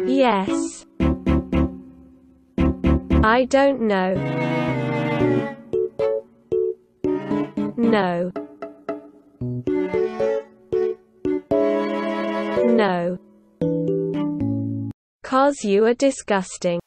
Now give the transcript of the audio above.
Yes. I don't know. No. No. 'Cause you are disgusting.